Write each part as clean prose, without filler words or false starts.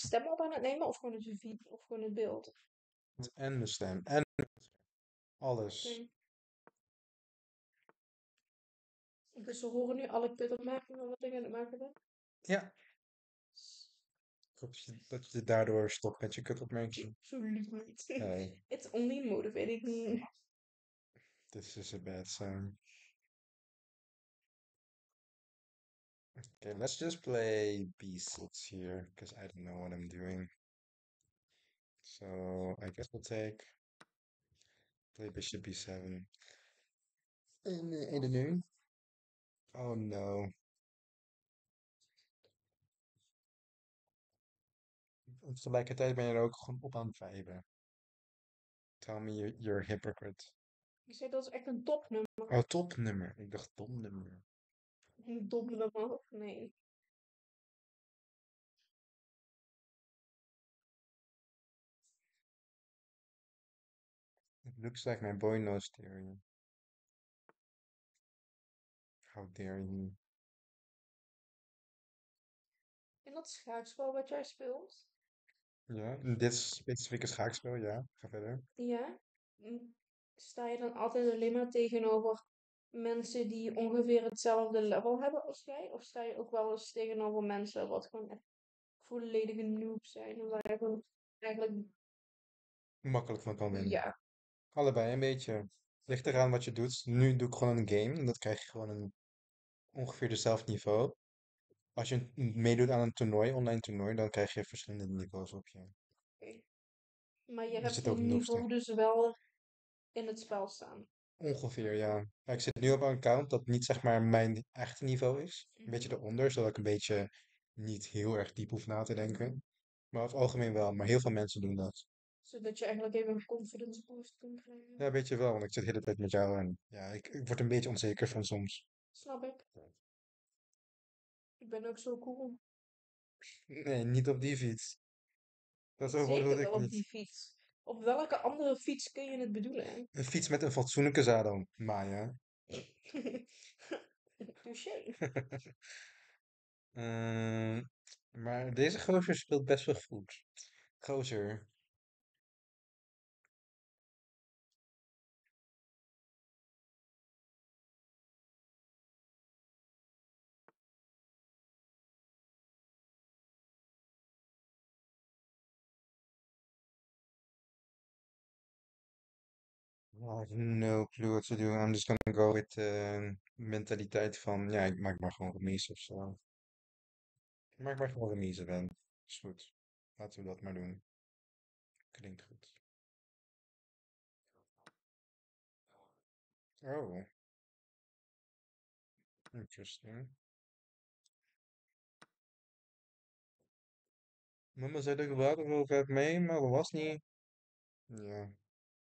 stem op aan het nemen of gewoon het video of gewoon het beeld? En de stem. En alles. Oké. Dus we horen nu alle kutopmerkingen wat ik aan het maken ben. Ja. Ik hoop dat je daardoor stopt met je kutopmerking. Absoluut niet. Nee, It's only motivating me. this is a bad sign. Okay, let's just play b6 here, because I don't know what I'm doing. So I guess we'll play bishop b7. En nu? Oh no. Tegelijkertijd ben je er ook gewoon op aan het vijven. Tell me you're a hypocrite. Je zei dat is echt een topnummer. Oh, topnummer. Ik dacht domnummer. Een topnummer? Nee. It looks like my boy knows theory. How dare you? En dat schaakspel wat jij speelt? Ja, dit specifieke schaakspel, ja. Ga verder. Ja. Sta je dan altijd alleen maar tegenover mensen die ongeveer hetzelfde level hebben als jij? Of sta je ook wel eens tegenover mensen wat gewoon echt volledige noobs zijn? En waar je gewoon eigenlijk, Makkelijk van kan winnen. ja. Allebei een beetje. Ligt eraan wat je doet. Nu doe ik gewoon een game en dat krijg je gewoon een ongeveer dezelfde niveau. Als je meedoet aan een toernooi, online toernooi, dan krijg je verschillende niveaus op je. Oké. Maar je Er hebt zit je ook noobs niveau dus wel in het spel staan. ongeveer, ja. Ja, ik zit nu op een account dat niet zeg maar mijn echte niveau is. Een beetje eronder, zodat ik een beetje niet heel erg diep hoef na te denken. Maar over het algemeen wel, maar heel veel mensen doen dat. Zodat je eigenlijk even een confidence boost kunt krijgen. Ja, weet je wel, want ik zit de hele tijd met jou en ja, ik word een beetje onzeker van soms. Snap ik. Ik ben ook zo cool. Nee, niet op die fiets. Dat zo Zeker bedoelde wel ik op niet. die fiets. Op welke andere fiets kun je het bedoelen? Een fiets met een fatsoenlijke zadel, Maya. Touché. Ehm, maar deze gozer speelt best wel goed. Gozer. I have no clue what to do. I'm just gonna go with de mentaliteit van, ja, ik maak maar gewoon remise of zo. Ik maak maar gewoon remise, Ben. Is goed. Laten we dat maar doen. Klinkt goed. Oh, interesting. Mama zei dat ik water over heb mee, maar dat was niet. Ja.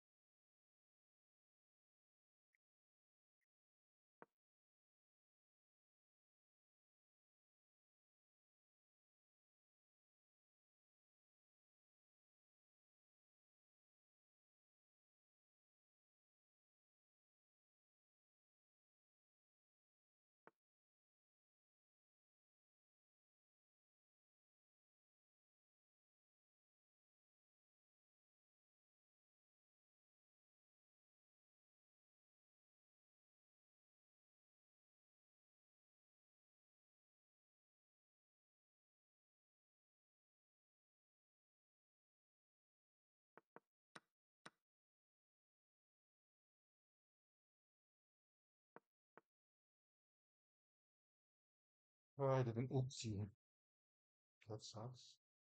Oh, hij did een oepsie. Dat sucks.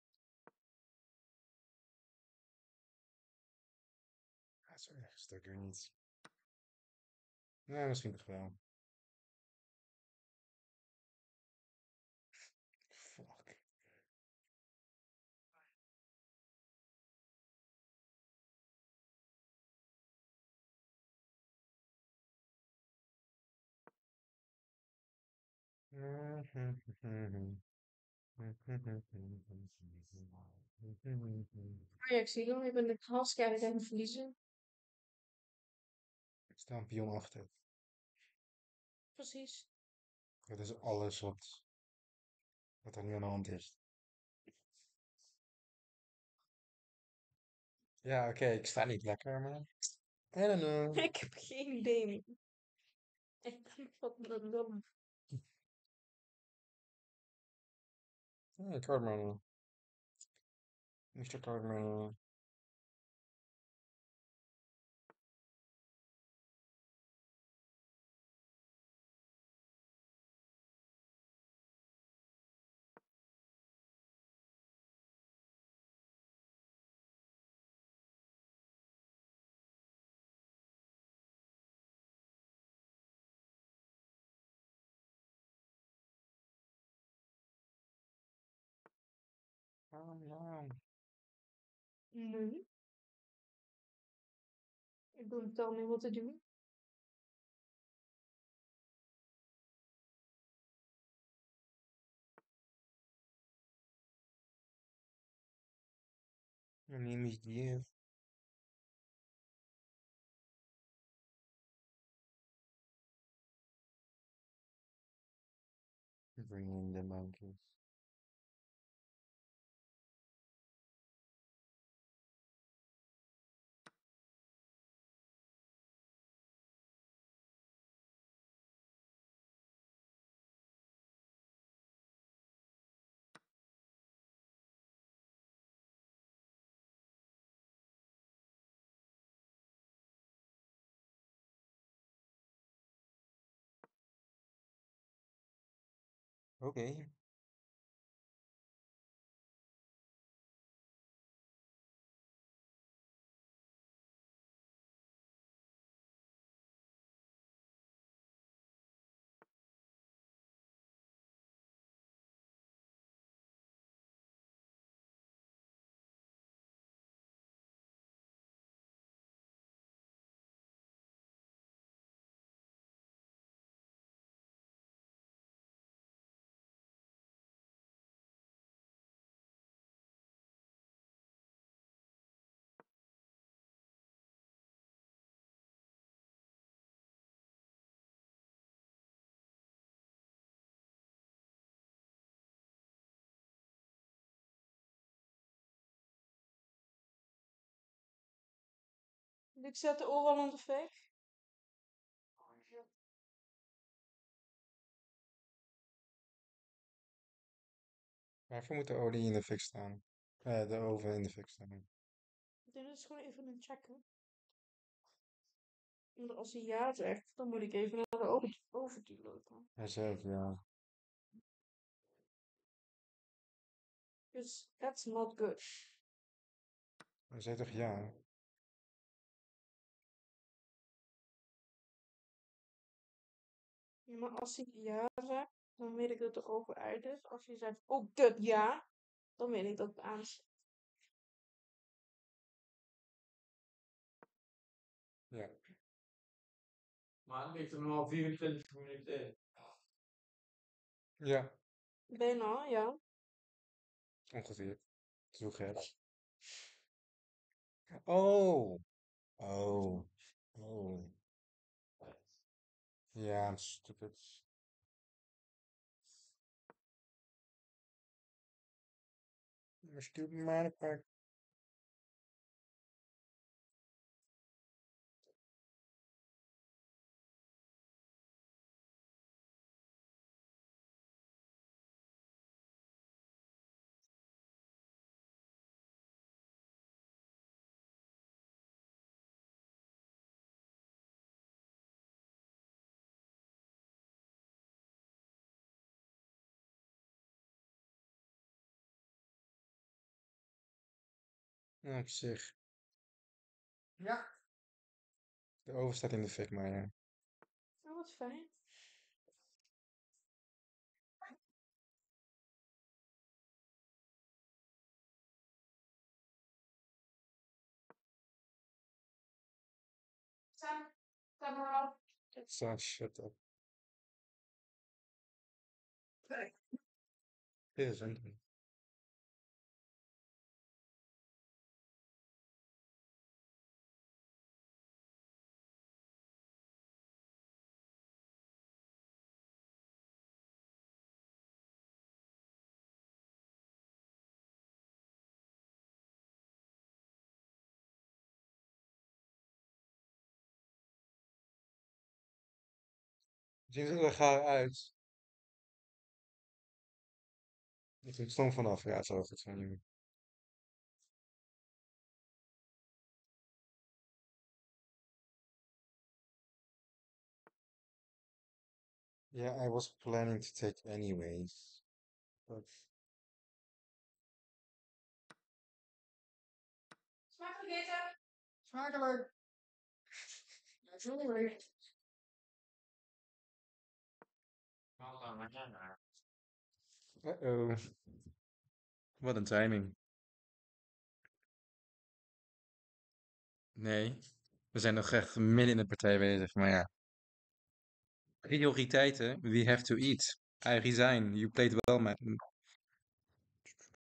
Ja, zo erg is het ook weer niet. Ja, misschien toch wel. Fuck. Ajax, hier je bent de halskerk aan het verliezen. Ik sta een pion achter. Precies. Dat is alles wat er nu aan de hand is. Ja, oké, ik sta niet lekker, maar I don't know. Ik heb geen idee meer. Ik ben wat dom. Hey, Cartman. Mr. Cartman. Cartman. Nee, ik don't tell me wat te doen. My name is Jeff. Bring in the monkeys. Okay. Ik zet de oren aan de fik. Waarvoor moet de olie in de fik staan? De oven in de fik staan. Dit is gewoon even een checken. En als hij ja zegt, dan moet ik even naar de oven lopen. Hij zegt ja. Dus that's not good. Hij zei toch ja? Ja, maar als hij ja zegt, dan weet ik dat de oven uit is. Als hij zegt, oh kut, ja, dan weet ik dat het aan is. Ja. Maar het ligt er nog 24 minuten in. Ja, Bijna, ja. ongeveer. Zo gek. Oh. Oh. Oh. Ja, I'm stupid. Stupid motherfucker. Nou, op zich. Ja. De oven staat in de fik, maar ja. Oh, wat fijn. Sam, kom maar op. So, shut up. Dit is een. ziet er gaar uit. Ik vind stom vanaf, ja, het zal wel goed zijn. Yeah, I was planning to take anyways. But Smakelijk eten! smakelijk! Natuurlijk. Uh-oh. Wat een timing. Nee, we zijn nog echt midden in de partij bezig, maar ja. Prioriteiten, we have to eat. I resign, you played well, man.